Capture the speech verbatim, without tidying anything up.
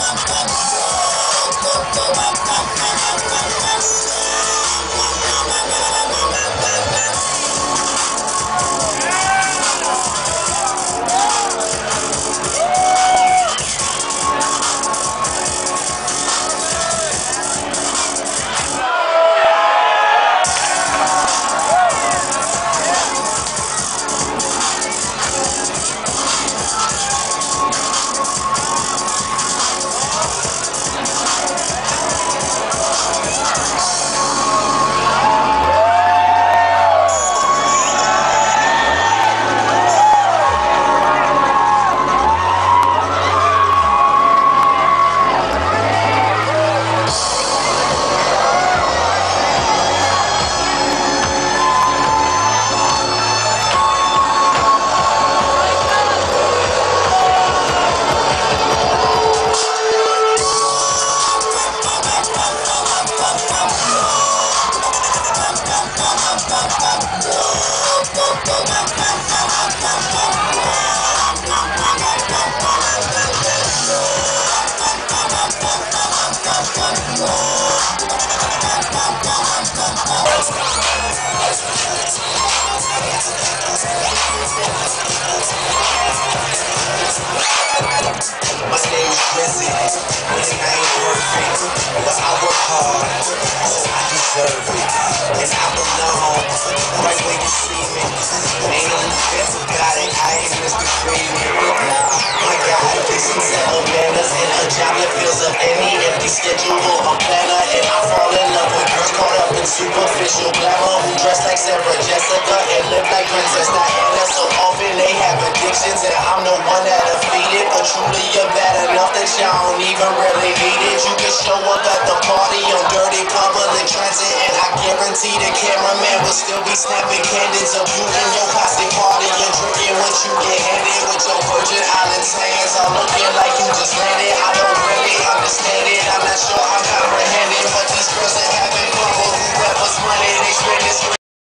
My name's Drizzy, and I ain't perfect, but I work hard, so I deserve it. And I belong right where you see me. Ain't no defense about it, I ain't Mister Freeman. My God, this is settle manners and a job that fills up any empty schedule or a planner. And I fall in love with girls caught up in superficial glamour who dress like Sarah Jessica and live like Princess Diana. So often they have addictions and I'm the one that'll feed it. But truly you're bad enough that y'all don't even really need it. You can show up at the party on dirty public transit, and I guarantee the cameraman will still be snapping candids of you in your plastic party and drinking what you get handed with your Virgin Islands hands all looking like you just landed.